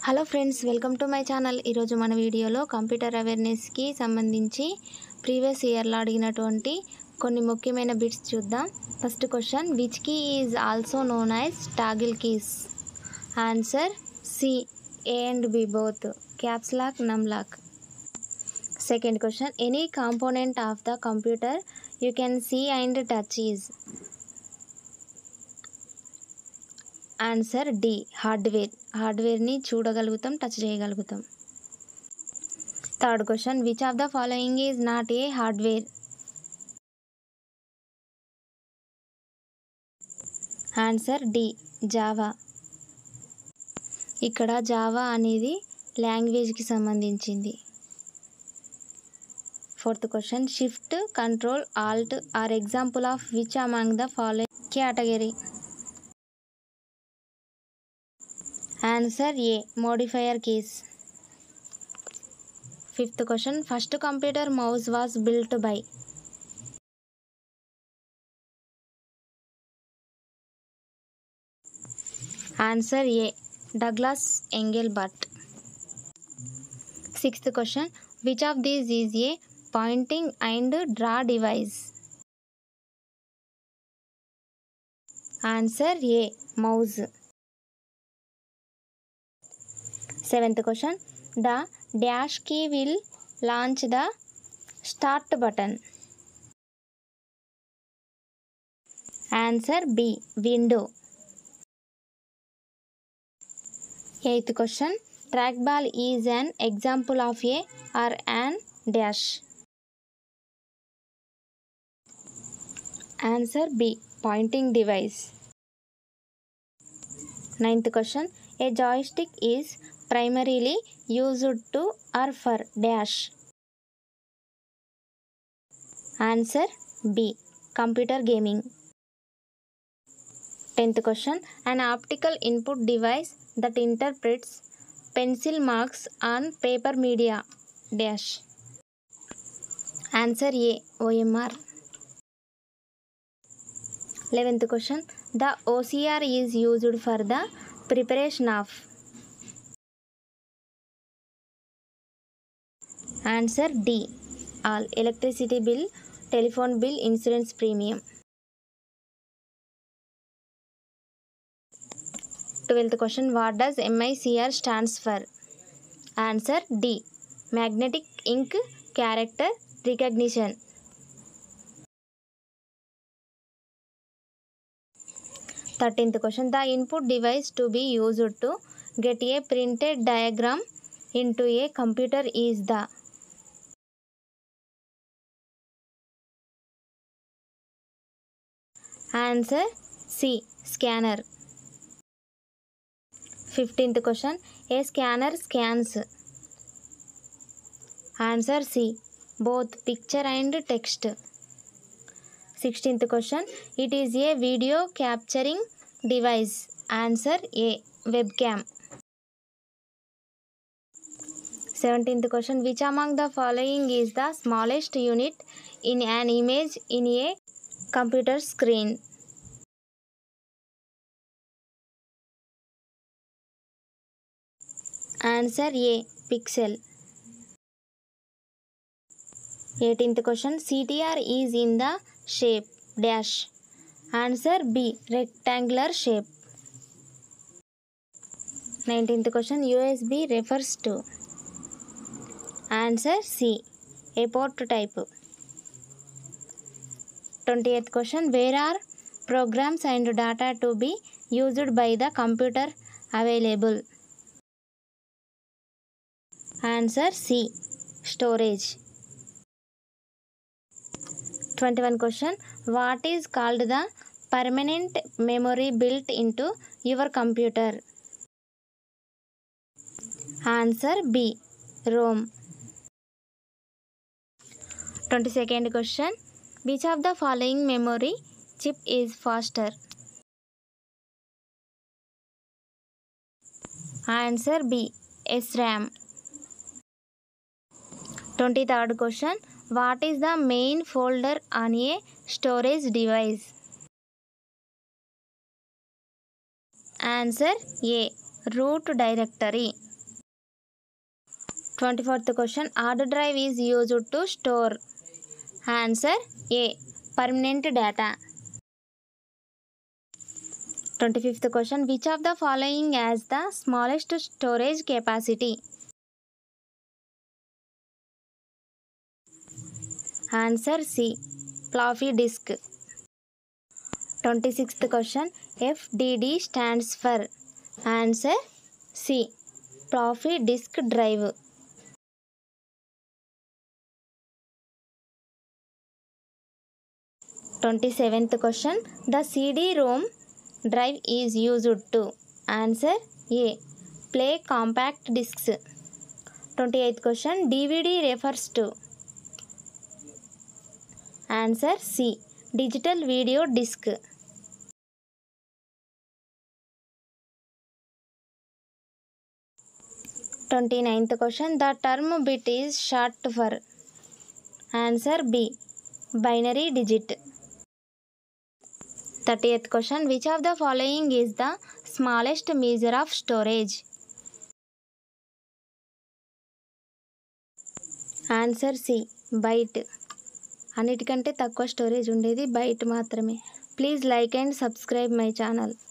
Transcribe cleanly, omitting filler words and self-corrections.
Hello friends, welcome to my channel. ఈరోజు మన వీడియోలో కంప్యూటర్ అవేర్నెస్కి సంబంధించి ప్రీవియస్ ఇయర్లో అడిగినటువంటి కొన్ని ముఖ్యమైన బిట్స్ చూద్దాం. First question, which key is also known as toggle keys? Answer C, A and B both, caps lock, num lock. Second question, any component of the computer you can see and touch is? Answer D, hardware. హార్డ్వేర్ని చూడగలుగుతాం, touch చేయగలుగుతాం. Third question, which of the following is not a hardware? Answer D, Java. ఇక్కడ Java అనేది లాంగ్వేజ్కి సంబంధించింది. Fourth question, shift, control, alt or example of which among the following category? Answer A, modifier keys. Fifth question, first computer mouse was built by? Answer A, Douglas Engelbart. Sixth question, which of these is a pointing and draw device? Answer A, mouse. Seventh question, the dash key will launch the start button? Answer B, window. Eighth question, track ball is an example of a or an dash? Answer B, pointing device. Ninth question, a joystick is primarily used to or for dash? Answer B, computer gaming. 10th question, an optical input device that interprets pencil marks on paper media dash? Answer A, OMR. 11th question, the OCR is used for the preparation of? Answer D, all, electricity bill, telephone bill, insurance premium. 12th question, what does MICR stands for? Answer D, magnetic ink character recognition. 13th question, the input device to be used to get a printed diagram into a computer is the? Answer C, scanner. 15th question, a scanner scans? Answer C, both picture and text. 16th question, it is a video capturing device? Answer A, webcam. 17th question, which among the following is the smallest unit in an image in a computer screen? Answer A, pixel. 18th question, CTR is in the shape dash? Answer B, rectangular shape. 19th question, USB refers to? Answer C, a port type. 20th question, where are programs and data to be used by the computer available? Answer C, storage. 21 question, what is called the permanent memory built into your computer? Answer B, ROM. 22nd question, which of the following memory chip is faster? Answer B, SRAM. 23rd question, what is the main folder on a storage device? Answer A, root directory. 24th question, hard drive is used to store. Answer A, permanent data. 25th question, which of the following has the smallest storage capacity? Answer C, floppy disk. 26th question, FDD stands for. Answer C, floppy disk drive. 27th question, the CD-ROM drive is used to. Answer A, play compact discs. 28th question, DVD refers to. Answer C, digital video disc. 29th question, the term bit is short for. Answer B, binary digit. 30th question, which of the following is the smallest measure of storage? Answer C, byte. అన్నిటికంటే తక్కువ storage ఉండేది byte మాత్రమే. Please like and subscribe my channel.